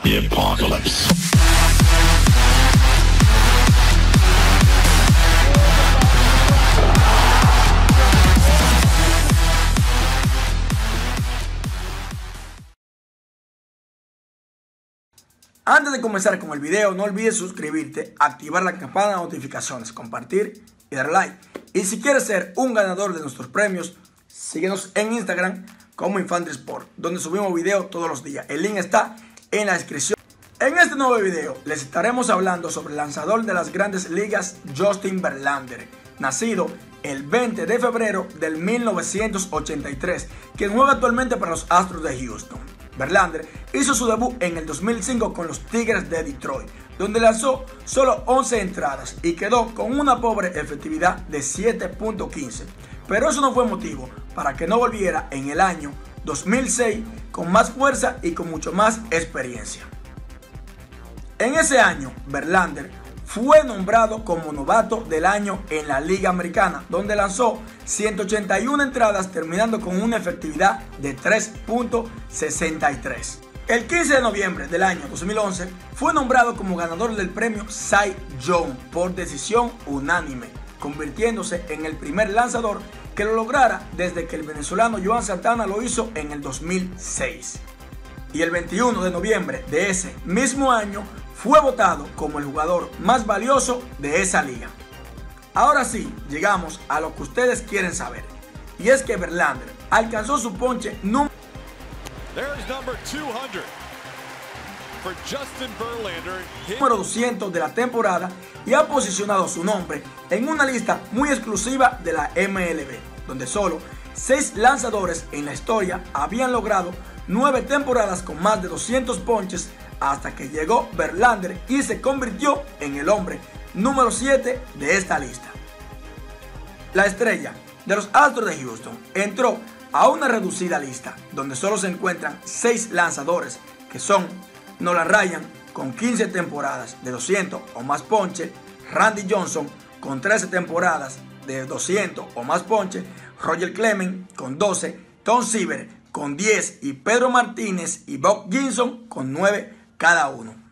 The apocalypse. Antes de comenzar con el video, no olvides suscribirte, activar la campana de notificaciones, compartir y dar like. Y si quieres ser un ganador de nuestros premios, síguenos en Instagram como Infantry Sport, donde subimos videos todos los días. El link está en la descripción. En este nuevo video les estaremos hablando sobre el lanzador de las grandes ligas, Justin Verlander, nacido el 20 de febrero del 1983, quien juega actualmente para los Astros de Houston. Verlander hizo su debut en el 2005 con los Tigres de Detroit, donde lanzó solo 11 entradas y quedó con una pobre efectividad de 7.15. Pero eso no fue motivo para que no volviera en el año 2006 con más fuerza y con mucho más experiencia. En ese año, Verlander fue nombrado como novato del año en la Liga Americana, donde lanzó 181 entradas, terminando con una efectividad de 3.63. El 15 de noviembre del año 2011 fue nombrado como ganador del premio Cy Young por decisión unánime, convirtiéndose en el primer lanzador que lo lograra desde que el venezolano Joan Santana lo hizo en el 2006. Y el 21 de noviembre de ese mismo año fue votado como el jugador más valioso de esa liga. Ahora sí, llegamos a lo que ustedes quieren saber, y es que Verlander alcanzó su ponche número 200 de la temporada y ha posicionado su nombre en una lista muy exclusiva de la MLB, donde solo 6 lanzadores en la historia habían logrado 9 temporadas con más de 200 ponches, hasta que llegó Verlander y se convirtió en el hombre número 7 de esta lista. La estrella de los Astros de Houston entró a una reducida lista, donde solo se encuentran 6 lanzadores, que son Nolan Ryan con 15 temporadas de 200 o más ponches, Randy Johnson con 13 temporadas de 200 o más ponches, Roger Clemens con 12, Tom Seaver con 10 y Pedro Martínez y Bob Gibson con 9 cada uno.